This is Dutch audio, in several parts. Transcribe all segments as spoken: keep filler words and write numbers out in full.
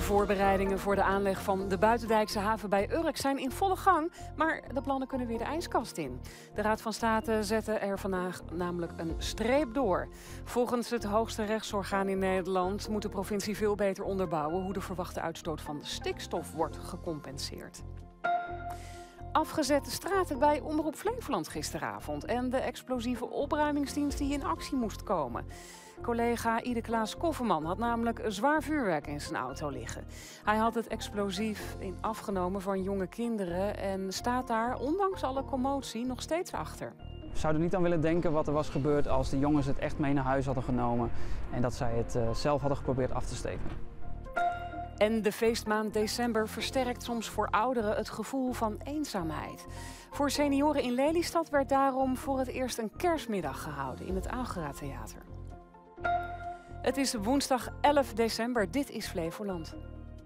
voorbereidingen voor de aanleg van de Buitendijkse haven bij Urk zijn in volle gang, maar de plannen kunnen weer de ijskast in. De Raad van State zette er vandaag namelijk een streep door. Volgens het hoogste rechtsorgaan in Nederland moet de provincie veel beter onderbouwen hoe de verwachte uitstoot van de stikstof wordt gecompenseerd. Afgezette straten bij Omroep Flevoland gisteravond en de explosieve opruimingsdienst die in actie moest komen. Collega Ide Klaas Kofferman had namelijk zwaar vuurwerk in zijn auto liggen. Hij had het explosief in afgenomen van jonge kinderen en staat daar, ondanks alle commotie, nog steeds achter. We zouden niet aan willen denken wat er was gebeurd als de jongens het echt mee naar huis hadden genomen en dat zij het uh, zelf hadden geprobeerd af te steken. En de feestmaand december versterkt soms voor ouderen het gevoel van eenzaamheid. Voor senioren in Lelystad werd daarom voor het eerst een kerstmiddag gehouden in het Agora Theater. Het is woensdag elf december, dit is Flevoland.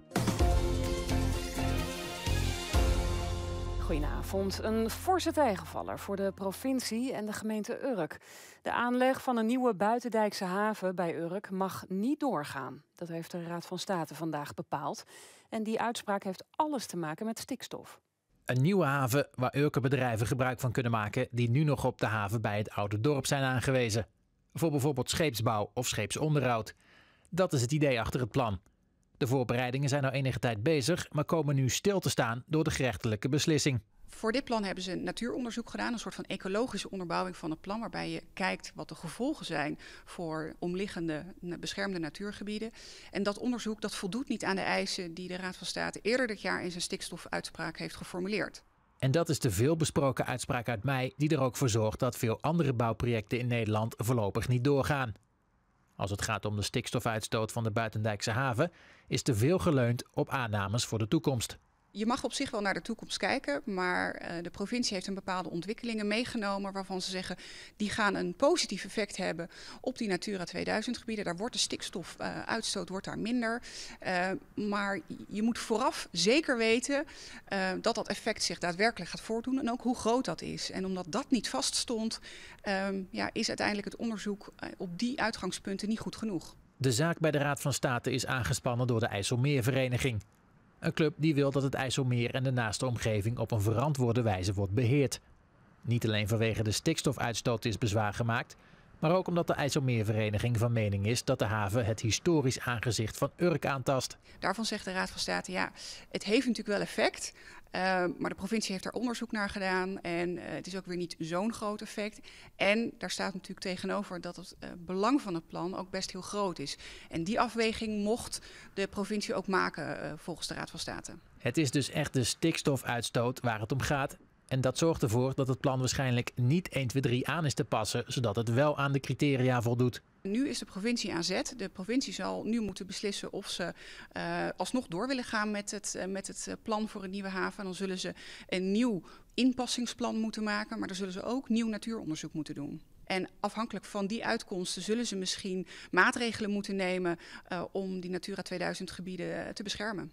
Goedenavond. Een forse tegenvaller voor de provincie en de gemeente Urk. De aanleg van een nieuwe buitendijkse haven bij Urk mag niet doorgaan. Dat heeft de Raad van State vandaag bepaald. En die uitspraak heeft alles te maken met stikstof. Een nieuwe haven waar Urker bedrijven gebruik van kunnen maken die nu nog op de haven bij het oude dorp zijn aangewezen. Voor bijvoorbeeld scheepsbouw of scheepsonderhoud. Dat is het idee achter het plan. De voorbereidingen zijn al enige tijd bezig, maar komen nu stil te staan door de gerechtelijke beslissing. Voor dit plan hebben ze een natuuronderzoek gedaan, een soort van ecologische onderbouwing van het plan, waarbij je kijkt wat de gevolgen zijn voor omliggende beschermde natuurgebieden. En dat onderzoek dat voldoet niet aan de eisen die de Raad van State eerder dit jaar in zijn stikstofuitspraak heeft geformuleerd. En dat is de veelbesproken uitspraak uit mei die er ook voor zorgt dat veel andere bouwprojecten in Nederland voorlopig niet doorgaan. Als het gaat om de stikstofuitstoot van de Buitendijkse haven, is te veel geleund op aannames voor de toekomst. Je mag op zich wel naar de toekomst kijken, maar uh, de provincie heeft een bepaalde ontwikkelingen meegenomen waarvan ze zeggen die gaan een positief effect hebben op die Natura tweeduizend gebieden. Daar wordt de stikstofuitstoot wordt daar minder. Uh, maar je moet vooraf zeker weten uh, dat dat effect zich daadwerkelijk gaat voordoen en ook hoe groot dat is. En omdat dat niet vaststond, uh, ja, is uiteindelijk het onderzoek uh, op die uitgangspunten niet goed genoeg. De zaak bij de Raad van State is aangespannen door de IJsselmeervereniging. Een club die wil dat het IJsselmeer en de naaste omgeving op een verantwoorde wijze wordt beheerd. Niet alleen vanwege de stikstofuitstoot is bezwaar gemaakt, maar ook omdat de IJsselmeervereniging van mening is dat de haven het historisch aangezicht van Urk aantast. Daarvan zegt de Raad van State, ja, het heeft natuurlijk wel effect, uh, maar de provincie heeft daar onderzoek naar gedaan en uh, het is ook weer niet zo'n groot effect. En daar staat natuurlijk tegenover dat het uh, belang van het plan ook best heel groot is. En die afweging mocht de provincie ook maken uh, volgens de Raad van State. Het is dus echt de stikstofuitstoot waar het om gaat. En dat zorgt ervoor dat het plan waarschijnlijk niet één, twee, drie aan is te passen, zodat het wel aan de criteria voldoet. Nu is de provincie aan zet. De provincie zal nu moeten beslissen of ze uh, alsnog door willen gaan met het, uh, met het plan voor een nieuwe haven. Dan zullen ze een nieuw inpassingsplan moeten maken, maar dan zullen ze ook nieuw natuuronderzoek moeten doen. En afhankelijk van die uitkomsten zullen ze misschien maatregelen moeten nemen uh, om die Natura tweeduizend gebieden te beschermen.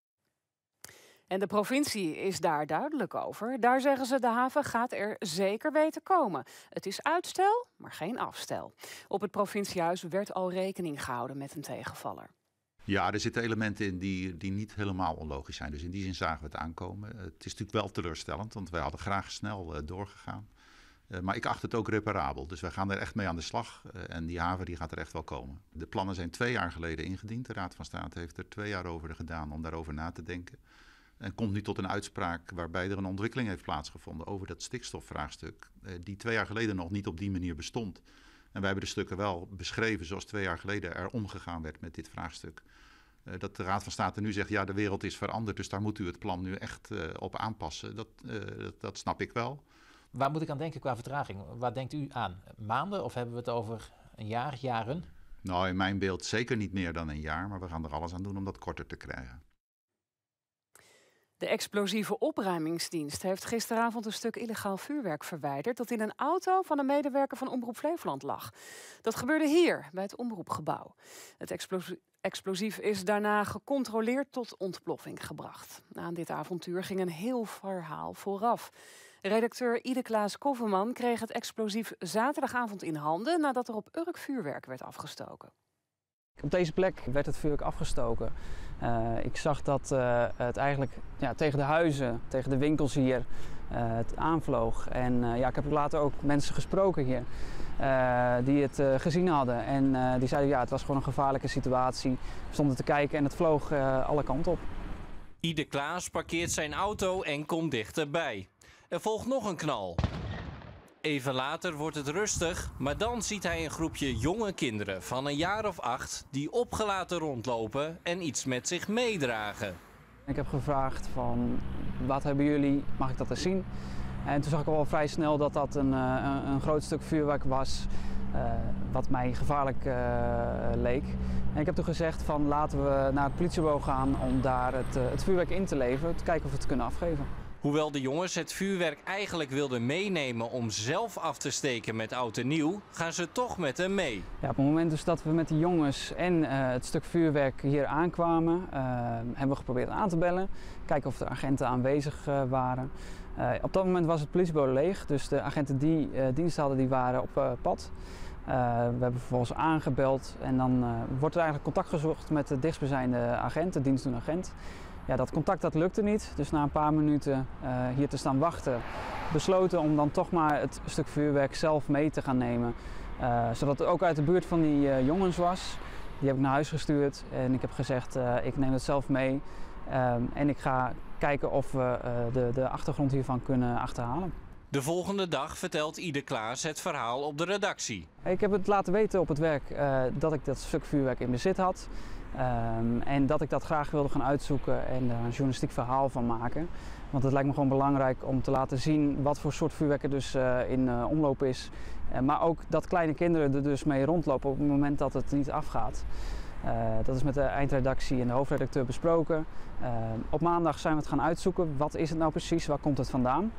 En de provincie is daar duidelijk over. Daar zeggen ze de haven gaat er zeker weten komen. Het is uitstel, maar geen afstel. Op het provinciehuis werd al rekening gehouden met een tegenvaller. Ja, er zitten elementen in die, die niet helemaal onlogisch zijn. Dus in die zin zagen we het aankomen. Het is natuurlijk wel teleurstellend, want wij hadden graag snel uh, doorgegaan. Uh, maar ik acht het ook reparabel. Dus wij gaan er echt mee aan de slag. Uh, en die haven die gaat er echt wel komen. De plannen zijn twee jaar geleden ingediend. De Raad van State heeft er twee jaar over gedaan om daarover na te denken. En komt nu tot een uitspraak waarbij er een ontwikkeling heeft plaatsgevonden over dat stikstofvraagstuk. Die twee jaar geleden nog niet op die manier bestond. En wij hebben de stukken wel beschreven zoals twee jaar geleden er omgegaan werd met dit vraagstuk. Dat de Raad van State nu zegt, ja, de wereld is veranderd, dus daar moet u het plan nu echt uh, op aanpassen. Dat, uh, dat, dat snap ik wel. Waar moet ik aan denken qua vertraging? Waar denkt u aan? Maanden of hebben we het over een jaar, jaren? Nou, in mijn beeld zeker niet meer dan een jaar, maar we gaan er alles aan doen om dat korter te krijgen. De explosieve opruimingsdienst heeft gisteravond een stuk illegaal vuurwerk verwijderd dat in een auto van een medewerker van Omroep Flevoland lag. Dat gebeurde hier, bij het Omroepgebouw. Het explosie explosief is daarna gecontroleerd tot ontploffing gebracht. Aan dit avontuur ging een heel verhaal vooraf. Redacteur Ide Klaas Kofferman kreeg het explosief zaterdagavond in handen nadat er op Urk vuurwerk werd afgestoken. Op deze plek werd het vuurwerk afgestoken. Uh, ik zag dat uh, het eigenlijk ja, tegen de huizen, tegen de winkels hier uh, het aanvloog. En uh, ja, ik heb later ook mensen gesproken hier uh, die het uh, gezien hadden. En uh, die zeiden ja, het was gewoon een gevaarlijke situatie. We stonden te kijken en het vloog uh, alle kanten op. Ieder Klaas parkeert zijn auto en komt dichterbij. Er volgt nog een knal. Even later wordt het rustig, maar dan ziet hij een groepje jonge kinderen van een jaar of acht die opgelaten rondlopen en iets met zich meedragen. Ik heb gevraagd van wat hebben jullie, mag ik dat eens zien? En toen zag ik al vrij snel dat dat een, een, een groot stuk vuurwerk was uh, wat mij gevaarlijk uh, leek. En ik heb toen gezegd van laten we naar het politiebureau gaan om daar het, uh, het vuurwerk in te leveren, te kijken of we het kunnen afgeven. Hoewel de jongens het vuurwerk eigenlijk wilden meenemen om zelf af te steken met oud en nieuw, gaan ze toch met hem mee. Ja, op het moment dus dat we met de jongens en uh, het stuk vuurwerk hier aankwamen, uh, hebben we geprobeerd aan te bellen. Kijken of de agenten aanwezig uh, waren. Uh, op dat moment was het politiebureau leeg, dus de agenten die uh, dienst hadden, die waren op uh, pad. Uh, we hebben vervolgens aangebeld en dan uh, wordt er eigenlijk contact gezocht met de dichtstbijzijnde agent, de dienstdoende agent. Ja, dat contact dat lukte niet, dus na een paar minuten uh, hier te staan wachten, besloten om dan toch maar het stuk vuurwerk zelf mee te gaan nemen. Uh, zodat het ook uit de buurt van die uh, jongens was. Die heb ik naar huis gestuurd en ik heb gezegd, uh, ik neem het zelf mee. Um, en ik ga kijken of we uh, de, de achtergrond hiervan kunnen achterhalen. De volgende dag vertelt Ieder Klaas het verhaal op de redactie. Ik heb het laten weten op het werk uh, dat ik dat stuk vuurwerk in bezit had. Um, en dat ik dat graag wilde gaan uitzoeken en daar een journalistiek verhaal van maken. Want het lijkt me gewoon belangrijk om te laten zien wat voor soort vuurwerk er dus uh, in uh, omloop is. Uh, maar ook dat kleine kinderen er dus mee rondlopen op het moment dat het niet afgaat. Uh, dat is met de eindredactie en de hoofdredacteur besproken. Uh, op maandag zijn we het gaan uitzoeken. Wat is het nou precies? Waar komt het vandaan?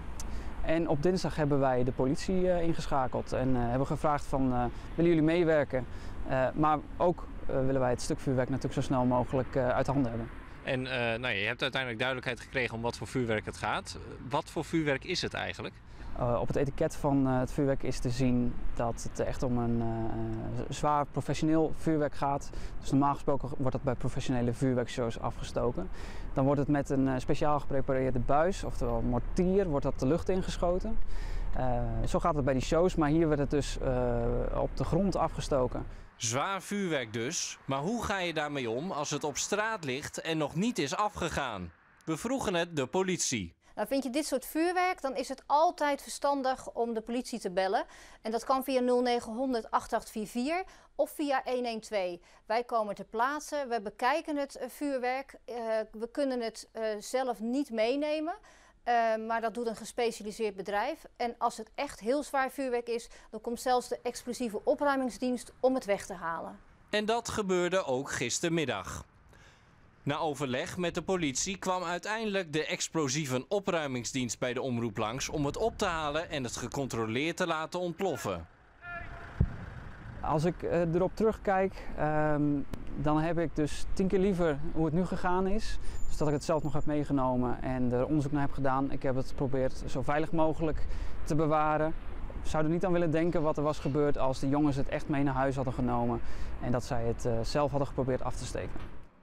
En op dinsdag hebben wij de politie uh, ingeschakeld en uh, hebben gevraagd van uh, willen jullie meewerken? Uh, maar ook uh, willen wij het stuk vuurwerk natuurlijk zo snel mogelijk uh, uit handen hebben. En uh, nou, je hebt uiteindelijk duidelijkheid gekregen om wat voor vuurwerk het gaat. Wat voor vuurwerk is het eigenlijk? Uh, op het etiket van uh, het vuurwerk is te zien dat het echt om een uh, zwaar professioneel vuurwerk gaat. Dus normaal gesproken wordt dat bij professionele vuurwerkshows afgestoken. Dan wordt het met een uh, speciaal geprepareerde buis, oftewel mortier, wordt dat de lucht ingeschoten. Uh, zo gaat het bij die shows, maar hier werd het dus uh, op de grond afgestoken. Zwaar vuurwerk dus, maar hoe ga je daarmee om als het op straat ligt en nog niet is afgegaan? We vroegen het de politie. Nou, vind je dit soort vuurwerk, dan is het altijd verstandig om de politie te bellen. En dat kan via nul negen honderd acht acht vier vier of via een een twee. Wij komen ter plaatse, we bekijken het uh, vuurwerk. Uh, we kunnen het uh, zelf niet meenemen, uh, maar dat doet een gespecialiseerd bedrijf. En als het echt heel zwaar vuurwerk is, dan komt zelfs de explosieve opruimingsdienst om het weg te halen. En dat gebeurde ook gistermiddag. Na overleg met de politie kwam uiteindelijk de explosieve opruimingsdienst bij de omroep langs om het op te halen en het gecontroleerd te laten ontploffen. Als ik uh, erop terugkijk, um, dan heb ik dus tien keer liever hoe het nu gegaan is. Dus dat ik het zelf nog heb meegenomen en er onderzoek naar heb gedaan. Ik heb het geprobeerd zo veilig mogelijk te bewaren. Ik zou er niet aan willen denken wat er was gebeurd als de jongens het echt mee naar huis hadden genomen. En dat zij het uh, zelf hadden geprobeerd af te steken.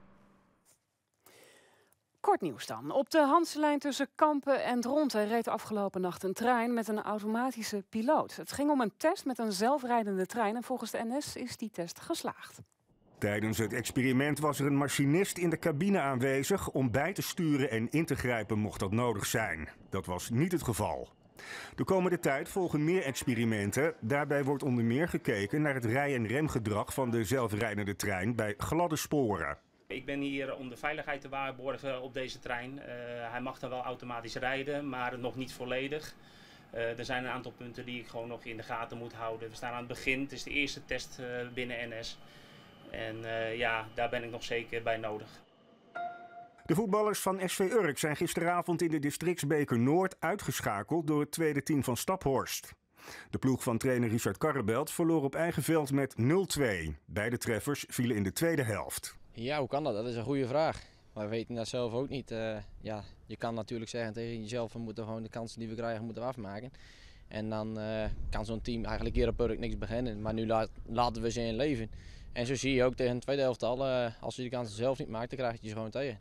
Kort nieuws dan. Op de Hanselijn tussen Kampen en Dronten reed afgelopen nacht een trein met een automatische piloot. Het ging om een test met een zelfrijdende trein en volgens de N S is die test geslaagd. Tijdens het experiment was er een machinist in de cabine aanwezig om bij te sturen en in te grijpen mocht dat nodig zijn. Dat was niet het geval. De komende tijd volgen meer experimenten. Daarbij wordt onder meer gekeken naar het rij- en remgedrag van de zelfrijdende trein bij gladde sporen. Ik ben hier om de veiligheid te waarborgen op deze trein. Uh, hij mag dan wel automatisch rijden, maar nog niet volledig. Uh, er zijn een aantal punten die ik gewoon nog in de gaten moet houden. We staan aan het begin, het is de eerste test uh, binnen N S. En uh, ja, daar ben ik nog zeker bij nodig. De voetballers van S V Urk zijn gisteravond in de Districtsbeker Noord uitgeschakeld door het tweede team van Staphorst. De ploeg van trainer Richard Karrebelt verloor op eigen veld met nul twee. Beide treffers vielen in de tweede helft. Ja, hoe kan dat? Dat is een goede vraag. Wij weten dat zelf ook niet. Uh, ja, je kan natuurlijk zeggen tegen jezelf, we moeten gewoon de kansen die we krijgen moeten we afmaken. En dan uh, kan zo'n team eigenlijk hier op Urk niks beginnen. Maar nu laat, laten we ze in leven. En zo zie je ook tegen een tweede elftal, uh, als je de kansen zelf niet maakt, dan krijg je je gewoon tegen.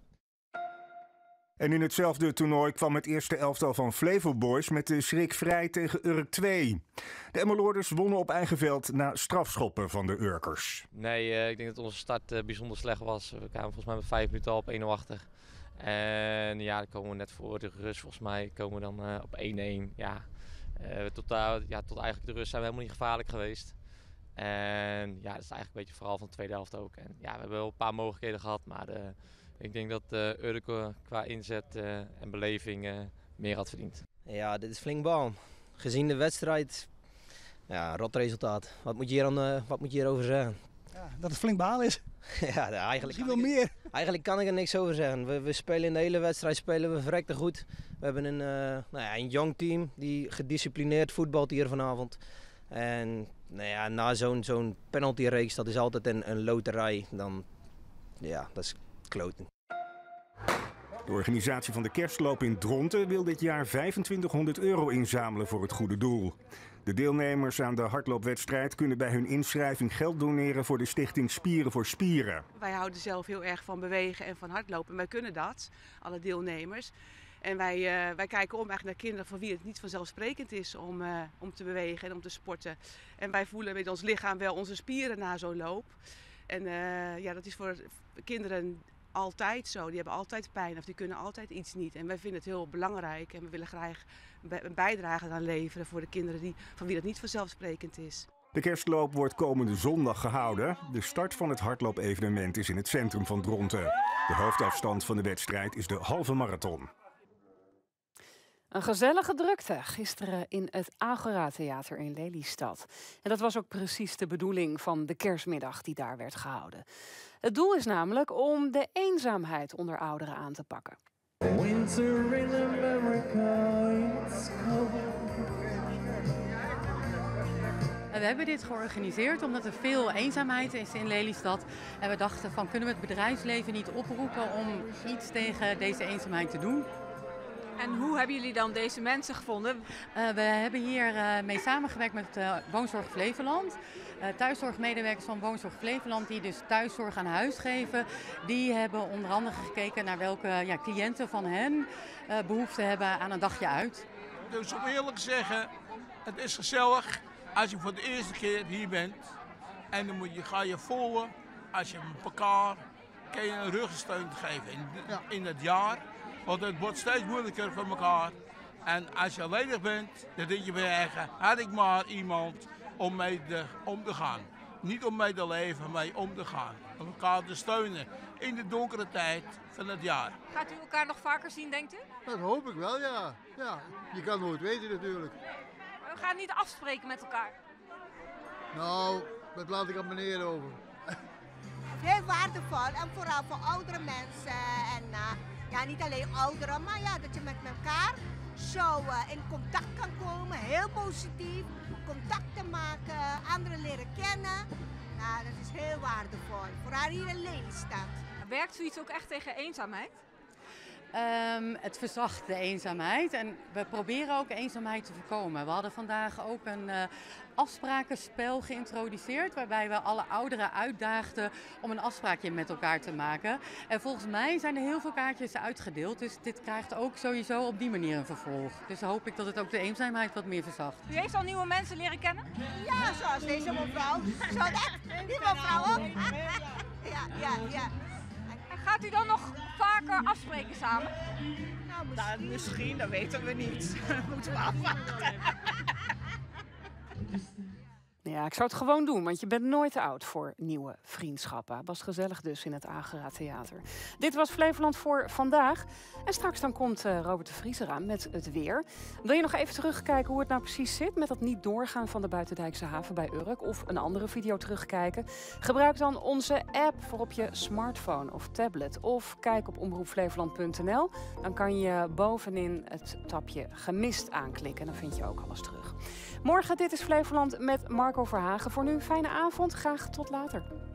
En in hetzelfde toernooi kwam het eerste elftal van Flevo Boys met de schrik vrij tegen Urk twee. De Emmeloorders wonnen op eigen veld na strafschoppen van de Urkers. Nee, uh, ik denk dat onze start uh, bijzonder slecht was. We kwamen volgens mij met vijf minuten al op één nul achter. En ja, dan komen we net voor de rust volgens mij komen we dan uh, op één-één. Ja, uh, tot, uh, ja, tot eigenlijk de rust zijn we helemaal niet gevaarlijk geweest. En ja, dat is eigenlijk een beetje vooral van de tweede helft ook. En ja, we hebben wel een paar mogelijkheden gehad, maar de, ik denk dat uh, Urk qua inzet uh, en beleving uh, meer had verdiend. Ja, dit is flink bal. Gezien de wedstrijd, ja, rot resultaat. Wat moet je hier, aan, uh, wat moet je hierover zeggen? Ja, dat het flink baal is. Ja, eigenlijk kan, wel meer. eigenlijk kan ik er niks over zeggen. We, we spelen in de hele wedstrijd spelen we verrekte goed. We hebben een, uh, nou ja, een jong team die gedisciplineerd voetbalt hier vanavond. En nou ja, na zo'n zo'n penaltyreeks, dat is altijd een, een loterij. Dan, ja, dat is kloten. De organisatie van de kerstloop in Dronten wil dit jaar vijfentwintighonderd euro inzamelen voor het goede doel. De deelnemers aan de hardloopwedstrijd kunnen bij hun inschrijving geld doneren voor de stichting Spieren voor Spieren. Wij houden zelf heel erg van bewegen en van hardlopen. Wij kunnen dat, alle deelnemers. En wij, uh, wij kijken om eigenlijk naar kinderen voor wie het niet vanzelfsprekend is om, uh, om te bewegen en om te sporten. En wij voelen met ons lichaam wel onze spieren na zo'n loop. En uh, ja, dat is voor kinderen altijd zo. Die hebben altijd pijn of die kunnen altijd iets niet. En wij vinden het heel belangrijk en we willen graag een bijdrage aan leveren voor de kinderen die, van wie dat niet vanzelfsprekend is. De kerstloop wordt komende zondag gehouden. De start van het hardloopevenement is in het centrum van Dronten. De hoofdafstand van de wedstrijd is de halve marathon. Een gezellige drukte gisteren in het Agora Theater in Lelystad. En dat was ook precies de bedoeling van de kerstmiddag die daar werd gehouden. Het doel is namelijk om de eenzaamheid onder ouderen aan te pakken. Winter in America, it's cold. We hebben dit georganiseerd omdat er veel eenzaamheid is in Lelystad. En we dachten van, kunnen we het bedrijfsleven niet oproepen om iets tegen deze eenzaamheid te doen? En hoe hebben jullie dan deze mensen gevonden? Uh, we hebben hier uh, mee samengewerkt met uh, Woonzorg Flevoland. Uh, thuiszorgmedewerkers van Woonzorg Flevoland die dus thuiszorg aan huis geven. Die hebben onder andere gekeken naar welke ja, cliënten van hen uh, behoefte hebben aan een dagje uit. Dus om eerlijk te zeggen, het is gezellig als je voor de eerste keer hier bent. En dan moet je, ga je voelen als je elkaar kan je een ruggensteun geven in, ja. in het jaar. Want het wordt steeds moeilijker voor elkaar. En als je alleenig bent, dan denk je bij je eigen, had ik maar iemand om mee te, om te gaan. Niet om mee te leven, maar mee om te gaan. Om elkaar te steunen in de donkere tijd van het jaar. Gaat u elkaar nog vaker zien, denkt u? Dat hoop ik wel, ja. ja. Je kan nooit weten natuurlijk. We gaan niet afspreken met elkaar. Nou, dat laat ik aan meneer over. Heel waardevol en vooral voor oudere mensen. En, uh, ja, niet alleen ouderen, maar ja, dat je met elkaar zo uh, in contact kan komen. Heel positief. Contacten maken, anderen leren kennen. Nou, dat is heel waardevol. Vooral hier in Lelystad. Werkt zoiets ook echt tegen eenzaamheid? Um, het verzacht de eenzaamheid en we proberen ook eenzaamheid te voorkomen. We hadden vandaag ook een uh, afsprakenspel geïntroduceerd waarbij we alle ouderen uitdaagden om een afspraakje met elkaar te maken. En volgens mij zijn er heel veel kaartjes uitgedeeld, dus dit krijgt ook sowieso op die manier een vervolg. Dus dan hoop ik dat het ook de eenzaamheid wat meer verzacht. U heeft al nieuwe mensen leren kennen? Ja, zoals deze mevrouw. Zo dat, die mevrouw ook. Ja, ja, ja. Gaat u dan nog vaker afspreken samen? Nou, misschien, nou, misschien dat weten we niet. Dat moeten we afwachten. Ja, ik zou het gewoon doen, want je bent nooit te oud voor nieuwe vriendschappen. Het was gezellig dus in het Agora Theater. Dit was Flevoland voor vandaag. En straks dan komt uh, Robert de Vries eraan met het weer. Wil je nog even terugkijken hoe het nou precies zit met dat niet doorgaan van de Buitendijkse haven bij Urk of een andere video terugkijken? Gebruik dan onze app voor op je smartphone of tablet of kijk op omroep flevoland punt n l. Dan kan je bovenin het tabje gemist aanklikken en dan vind je ook alles terug. Morgen Dit is Flevoland met Marco Verhagen. Voor nu fijne avond, graag tot later.